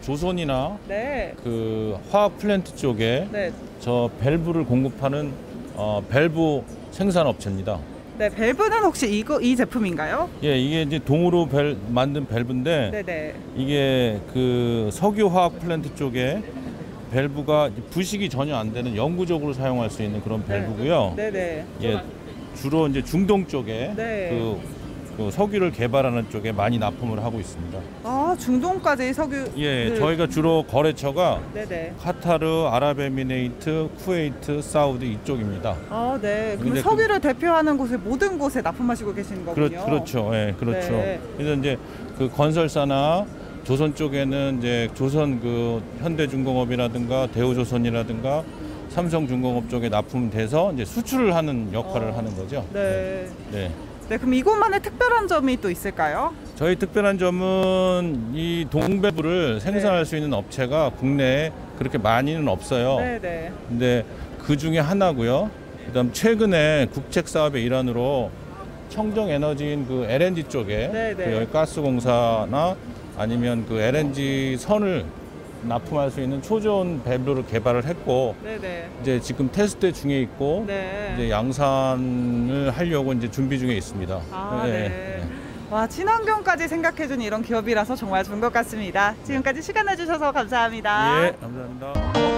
조선이나 네. 그 화학 플랜트 쪽에 네. 저 밸브를 공급하는 밸브 생산업체입니다. 네, 밸브는 혹시 이 제품인가요? 예, 이게 이제 동으로 만든 밸브인데 네네. 이게 그 석유 화학 플랜트 쪽에 밸브가 부식이 전혀 안 되는 영구적으로 사용할 수 있는 그런 밸브고요. 네네. 예, 주로 이제 중동 쪽에 네. 그 석유를 개발하는 쪽에 많이 납품을 하고 있습니다. 아, 중동까지 석유. 예, 저희가 주로 거래처가 네네. 카타르, 아랍에미레이트, 쿠웨이트, 사우디 이쪽입니다. 아, 네. 그럼 근데 석유를 대표하는 곳에 모든 곳에 납품하시고 계시는 거군요. 그렇죠. 예, 그렇죠. 네. 그래서 이제 그 건설사나 조선 쪽에는 이제 조선 그 현대중공업이라든가 대우조선이라든가 삼성중공업 쪽에 납품돼서 이제 수출을 하는 역할을 하는 거죠. 네. 네. 네, 그럼 이곳만의 특별한 점이 또 있을까요? 저희 특별한 점은 이 동밸브를 생산할 수 있는 업체가 국내에 그렇게 많이는 없어요. 네네. 근데 그 중에 하나고요. 그다음 최근에 국책 사업의 일환으로 청정 에너지인 그 LNG 쪽에 네네. 그 여기 가스공사나 아니면 그 LNG 선을 납품할 수 있는 초저온 밸브를 개발을 했고 네네. 이제 지금 테스트 중에 있고 네. 이제 양산을 하려고 이제 준비 중에 있습니다. 아, 예, 네. 예. 와, 친환경까지 생각해준 이런 기업이라서 정말 좋은 것 같습니다. 지금까지 시간 내주셔서 감사합니다. 예, 감사합니다.